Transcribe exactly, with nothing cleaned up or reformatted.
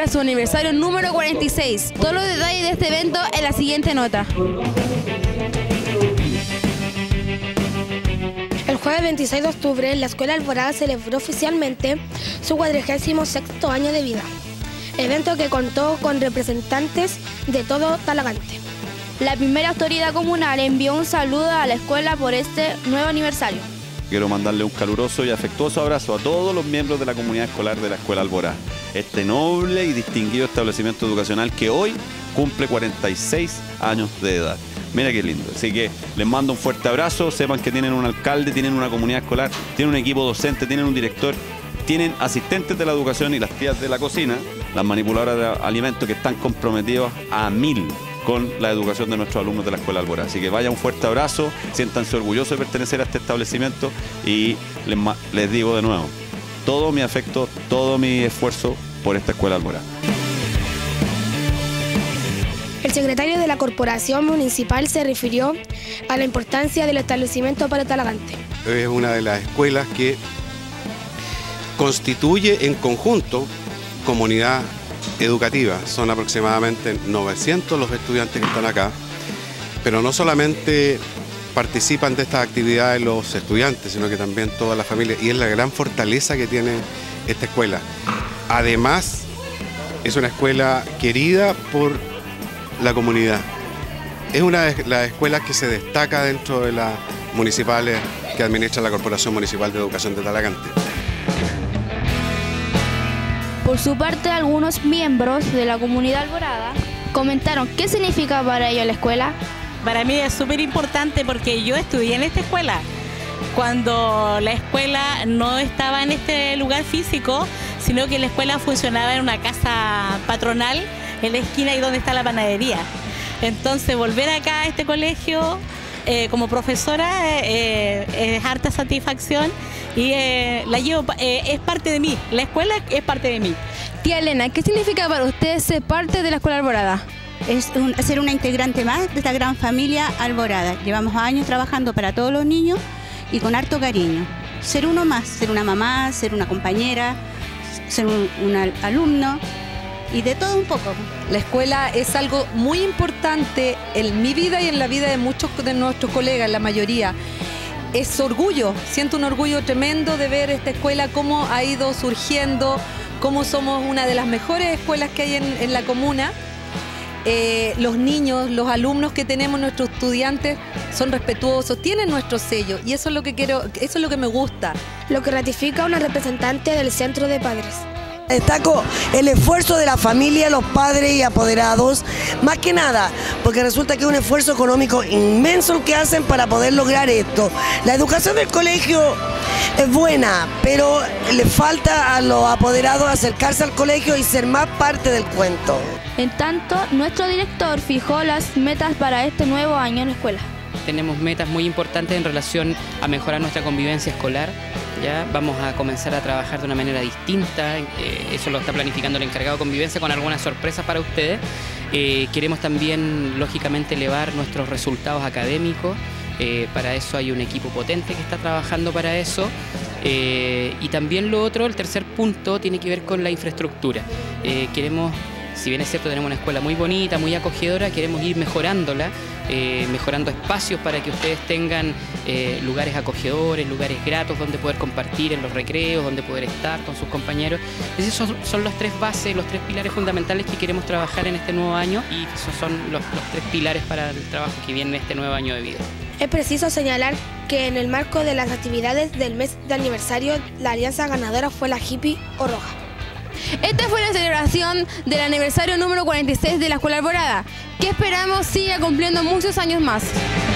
celebra su aniversario número cuarenta y seis. Todos los detalles de este evento en la siguiente nota. El jueves veintiséis de octubre, la Escuela Alborada celebró oficialmente su cuadragésimo sexto año de vida, evento que contó con representantes de todo Talagante. La primera autoridad comunal envió un saludo a la escuela por este nuevo aniversario. Quiero mandarle un caluroso y afectuoso abrazo a todos los miembros de la comunidad escolar de la Escuela Alborada, este noble y distinguido establecimiento educacional que hoy cumple cuarenta y seis años de edad. Mira qué lindo. Así que les mando un fuerte abrazo. Sepan que tienen un alcalde, tienen una comunidad escolar, tienen un equipo docente, tienen un director, tienen asistentes de la educación y las tías de la cocina, las manipuladoras de alimentos que están comprometidos a mil con la educación de nuestros alumnos de la Escuela Alborada. Así que vaya un fuerte abrazo, siéntanse orgullosos de pertenecer a este establecimiento y les, les digo de nuevo, todo mi afecto, todo mi esfuerzo por esta Escuela Alborada. El secretario de la Corporación Municipal se refirió a la importancia del establecimiento para Talagante. Es una de las escuelas que constituye en conjunto comunidad educativa. Son aproximadamente novecientos los estudiantes que están acá, pero no solamente participan de estas actividades los estudiantes, sino que también toda la familia, y es la gran fortaleza que tiene esta escuela. Además, es una escuela querida por la comunidad. Es una de las escuelas que se destaca dentro de las municipales que administra la Corporación Municipal de Educación de Talagante. Por su parte, algunos miembros de la comunidad alborada comentaron qué significa para ellos la escuela. Para mí es súper importante porque yo estudié en esta escuela. Cuando la escuela no estaba en este lugar físico, sino que la escuela funcionaba en una casa patronal en la esquina y donde está la panadería. Entonces volver acá a este colegio eh, como profesora eh, es harta satisfacción y eh, la llevo, eh, es parte de mí, la escuela es parte de mí. Tía Elena, ¿qué significa para usted ser parte de la Escuela Alborada? Es un, ser una integrante más de esta gran familia Alborada. Llevamos años trabajando para todos los niños y con harto cariño. Ser uno más, ser una mamá, ser una compañera, ser un, un alumno y de todo un poco. La escuela es algo muy importante en mi vida y en la vida de muchos de nuestros colegas, la mayoría. Es orgullo, siento un orgullo tremendo de ver esta escuela, cómo ha ido surgiendo, cómo somos una de las mejores escuelas que hay en, en la comuna. Eh, los niños, los alumnos que tenemos, nuestros estudiantes, son respetuosos, tienen nuestro sello y eso es lo que quiero, eso es lo que me gusta. Lo que ratifica una representante del Centro de Padres. Destaco el esfuerzo de la familia, los padres y apoderados, más que nada, porque resulta que es un esfuerzo económico inmenso el que hacen para poder lograr esto. La educación del colegio es buena, pero le falta a los apoderados acercarse al colegio y ser más parte del cuento. En tanto, nuestro director fijó las metas para este nuevo año en la escuela. Tenemos metas muy importantes en relación a mejorar nuestra convivencia escolar. Ya vamos a comenzar a trabajar de una manera distinta, eh, eso lo está planificando el encargado de convivencia con algunas sorpresas para ustedes. Eh, queremos también, lógicamente, elevar nuestros resultados académicos. Eh, para eso hay un equipo potente que está trabajando para eso. Eh, y también lo otro, el tercer punto, tiene que ver con la infraestructura. Eh, queremos, si bien es cierto, tenemos una escuela muy bonita, muy acogedora, queremos ir mejorándola, eh, mejorando espacios para que ustedes tengan eh, lugares acogedores, lugares gratos donde poder compartir en los recreos, donde poder estar con sus compañeros. Esos son, son los tres bases, los tres pilares fundamentales que queremos trabajar en este nuevo año y esos son los, los tres pilares para el trabajo que viene en este nuevo año de vida. Es preciso señalar que en el marco de las actividades del mes de aniversario, la alianza ganadora fue la hippie o roja. Esta fue la celebración del aniversario número cuarenta y seis de la Escuela Alborada, que esperamos siga cumpliendo muchos años más.